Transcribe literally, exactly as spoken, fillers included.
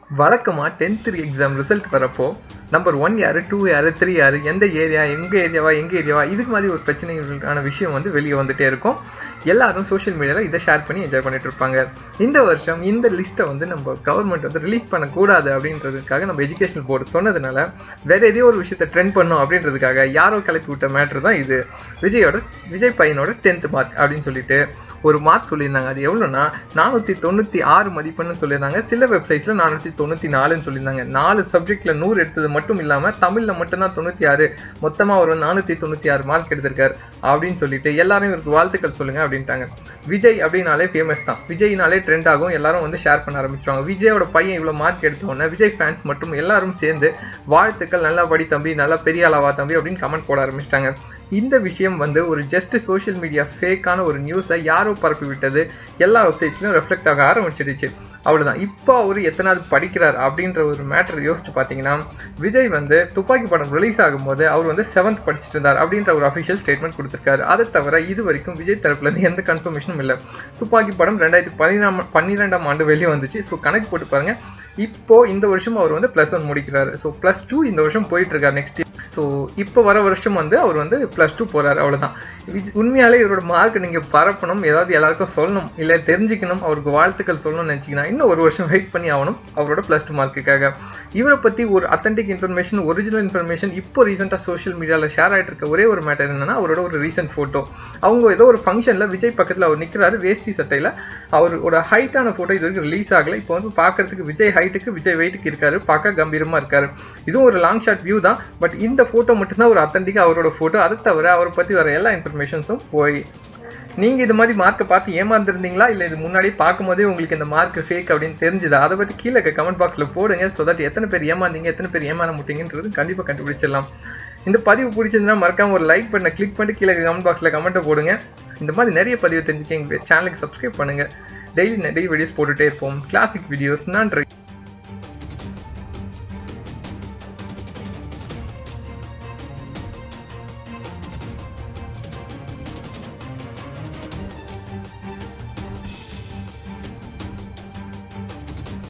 வழக்கமா tenth exam result வரப்போ number one யாரு, டூ யாரு, த்ரீ யாரு, எந்த ஏரியா, எங்க ஏரியாவா, எங்க ஏரியாவா, இதுக்கு மாதிரி ஒரு பிரச்சனைகளுக்கான விஷயம் வந்து வெளியே வந்துட்டே இருக்கும். எல்லாரும் சோஷியல் மீடியாவில் இதை ஷேர் பண்ணி என்ஜாய் பண்ணிட்டு இருப்பாங்க. இந்த வருஷம் இந்த லிஸ்ட்டை வந்து நம்ம கவர்மெண்ட் வந்து ரிலீஸ் பண்ணக்கூடாது அப்படின்றதுக்காக நம்ம எஜுகேஷனல் போர்டு சொன்னதுனால வேற ஏதோ ஒரு விஷயத்தை ட்ரெண்ட் பண்ணும் அப்படின்றதுக்காக யாரோ கிளப்பி விட்ட மேட்ரு தான் இது. விஜயோட விஜய் பையனோட டென்த் மார்க் அப்படின்னு சொல்லிட்டு ஒரு மார்க் சொல்லியிருந்தாங்க. அது எவ்வளோன்னா நானூற்றி தொண்ணூற்றி ஆறு மதிப்பெண்ணு சொல்லியிருந்தாங்க. சில வெப்சைட்ஸில் நானூற்றி தொண்ணூற்றி நாலுன்னு சொல்லியிருந்தாங்க. நாலு சப்ஜெக்டில் நூறு எடுத்தது மட்டும் இல்லாமல் தமிழில் மட்டும்தான் தொண்ணூற்றி ஆறு, மொத்தமாக ஒரு நானூற்றி தொண்ணூற்றி ஆறு மார்க் எடுத்திருக்காரு அப்படின்னு சொல்லிட்டு எல்லாரும் இவருக்கு வாழ்த்துக்கள் சொல்லுங்கள் அப்படின்ட்டாங்க. விஜய் அப்படின்னாலே ஃபேமஸ் தான், விஜய்னாலே ட்ரெண்ட் ஆகும், எல்லாரும் வந்து ஷேர் பண்ண ஆரம்பிச்சிருவாங்க. விஜயோட பையன் இவ்வளோ மார்க் எடுத்தோன்னே விஜய் ஃபேன்ஸ் மற்றும் எல்லாரும் சேர்ந்து வாழ்த்துக்கள், நல்லா படி தம்பி, நல்லா பெரிய அளவா தம்பி அப்படின்னு கமெண்ட் போட ஆரம்பிச்சிட்டாங்க. இந்த விஷயம் வந்து ஒரு ஜஸ்ட் சோஷியல் மீடியா ஃபேக்கான ஒரு நியூஸை யாரோ பரப்பி விட்டது எல்லா வெப்சைட்ஸ்லையும் ரெஃப்ளெக்ட் ஆக ஆரம்பிச்சிடுச்சு. அவ்வளோதான். இப்போ அவர் எத்தனாவது படிக்கிறார் அப்படின்ற ஒரு மேட்டர் யோசிச்சு பார்த்தீங்கன்னா, விஜய் வந்து துப்பாக்கி படம் ரிலீஸ் ஆகும்போது அவர் வந்து செவன்த் படிச்சுட்டு இருந்தார் அப்படின்ற ஒரு அஃபிஷியல் ஸ்டேட்மெண்ட் கொடுத்துருக்காரு. அதை தவிர இது வரைக்கும் விஜய் தரப்புலேருந்து எந்த கன்ஃபர்மேஷனும் இல்லை. துப்பாக்கி படம் ரெண்டாயிரத்தி பதினாம் பன்னிரெண்டாம் ஆண்டு வெளியே வந்துச்சு. ஸோ கணக்கு போட்டு பாருங்க, இப்போ இந்த வருஷம் அவர் வந்து பிளஸ் ஒன் முடிக்கிறாரு. ஸோ பிளஸ் டூ இந்த வருஷம் போயிட்டு இருக்காரு நெக்ஸ்ட் இயர். ஸோ இப்போ வர வருஷம் வந்து அவர் வந்து ப்ளஸ் டூ போகிறார். அவ்வளோதான். உண்மையாலே இவரோட மார்க் நீங்கள் பரப்பணும், ஏதாவது எல்லாருக்கும் சொல்லணும், இல்லை தெரிஞ்சுக்கணும், அவருக்கு வாழ்த்துக்கள் சொல்லணும்னு நினச்சிங்கன்னா இன்னும் ஒரு வருஷம் வெயிட் பண்ணி ஆகணும் அவரோட ப்ளஸ் டூ மார்க்குக்காக. இவரை பற்றி ஒரு அத்தன்டிக் இன்ஃபர்மேஷன், ஒரிஜினல் இன்ஃபர்மேஷன் இப்போ ரீசெண்டாக சோஷியல் மீடியாவில் ஷேர் ஆகிட்டு இருக்க ஒரே ஒரு மேட்டர் என்னன்னா, அவரோட ஒரு ரீசெண்ட் ஃபோட்டோ. அவங்க ஏதோ ஒரு ஃபங்க்ஷனில் விஜய் பக்கத்தில் அவர் நிற்கிறாரு, வேஷ்டி சட்டையில். அவரோட ஹைட்டான ஃபோட்டோ இது வரைக்கும் ரிலீஸ் ஆகலை. இப்போ வந்து பார்க்கறதுக்கு விஜய் ஹைட்டுக்கு விஜய் வெயிட்டுக்கு இருக்காரு, பார்க்க கம்பீரமாக இருக்காரு. இதுவும் ஒரு லாங் ஷாட் வியூ தான். பட் இந்த ஃபோட்டோ மட்டும்தான் ஒரு அத்தன்டிக்காக அவரோட ஃபோட்டோ. அதை தவிர அவரை பற்றி வர எல்லா இன்ஃபர்மேஷன்ஸும் போய் நீங்கள் இது மாதிரி மார்க்கை பார்த்து ஏமாந்துருந்தீங்களா, இல்லை இது முன்னாடி பார்க்கும்போதே உங்களுக்கு இந்த மார்க் ஃபேக் அப்படின்னு தெரிஞ்சுதா, அதை பற்றி கீழே கமெண்ட் பாக்ஸில் போடுங்க. ஸோ தட் எத்தனை பேர் ஏமாந்தீங்க, எத்தனை பேர் ஏமாற முட்டீங்கன்றது கண்டிப்பாக கண்டுபிடிச்சிடலாம். இந்த பதிவு பிடிச்சிருந்தா மறக்காம ஒரு லைக் பண்ண கிளிக் பண்ணிட்டு கீழே கமெண்ட் பாக்ஸில் கமெண்ட்டை போடுங்க. இந்த மாதிரி நிறைய பதிவு தெரிஞ்சுக்க எங்கள் சேனலுக்கு சப்ஸ்கிரைப் பண்ணுங்கள். டெய்லி நிறைய வீடியோஸ் போட்டுகிட்டே இருப்போம், கிளாசிக் வீடியோஸ். நன்றி.